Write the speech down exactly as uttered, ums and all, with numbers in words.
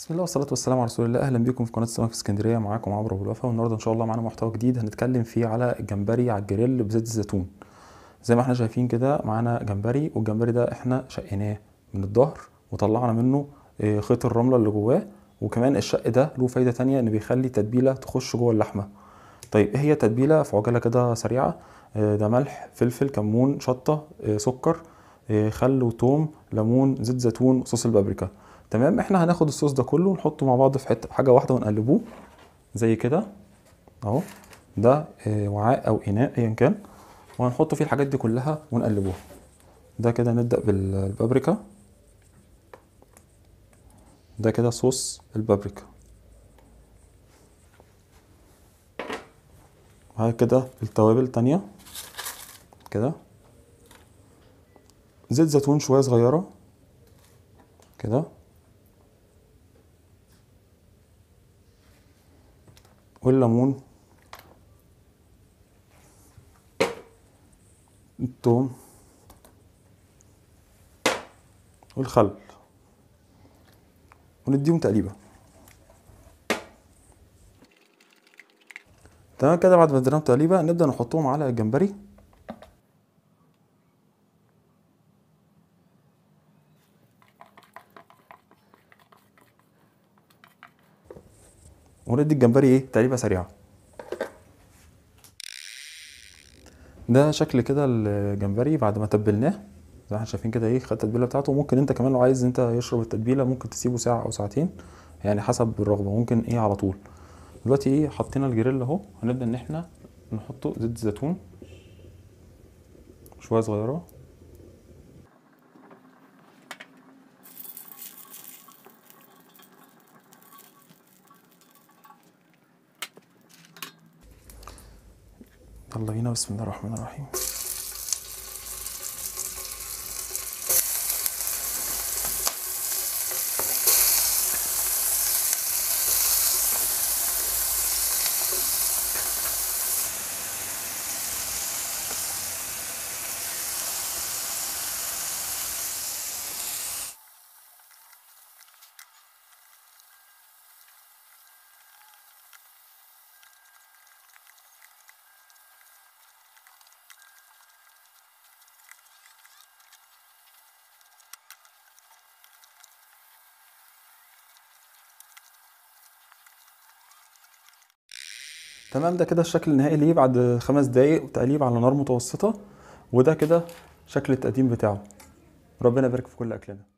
بسم الله والصلاة والسلام على رسول الله. أهلا بكم في قناة السمك في اسكندرية، معاكم عمرو أبو الوفا. والنهاردة إن شاء الله معانا محتوى جديد هنتكلم فيه على الجمبري على الجريل بزيت الزيتون. زي ما احنا شايفين كده معانا جمبري، والجمبري ده احنا شقيناه من الظهر وطلعنا منه خيط الرملة اللي جواه. وكمان الشق ده له فايدة تانية، إن بيخلي تتبيلة تخش جوه اللحمة. طيب إيه هي التتبيلة؟ في عجالة كده سريعة. ده ملح، فلفل، كمون، شطة، سكر، خل وتوم، ليمون، زيت زيتون، وصوص البابريكا. تمام. احنا هناخد الصوص ده كله ونحطه مع بعض في حته حاجه واحده ونقلبوه زي كده اهو. ده وعاء او اناء ايا كان، وهنحط فيه الحاجات دي كلها ونقلبوها. ده كده نبدا بالبابريكا. ده كده صوص البابريكا. وهي كده التوابل التانية كده. زيت زيتون شويه صغيره كده، والليمون، الثوم، والخل، ونديهم تقليبه. تمام كده. بعد ما اديناهم تقليبه نبدا نحطهم على الجمبري. وندي الجمبري ايه تقليبه سريعه. ده شكل كده الجمبري بعد ما تبلناه زي ما احنا شايفين كده ايه، خد التتبيله بتاعته. ممكن انت كمان لو عايز انت يشرب التتبيله ممكن تسيبه ساعه او ساعتين، يعني حسب الرغبه. ممكن ايه على طول. دلوقتي ايه، حطينا الجريل اهو. هنبدا ان احنا نحطه زيت زيتون شويه صغيره، يلا بينا. بسم الله الرحمن الرحيم. تمام. ده كده الشكل النهائي ليه بعد خمس دقايق تقليب على نار متوسطه. وده كده شكل التقديم بتاعه. ربنا يبارك في كل اكلنا.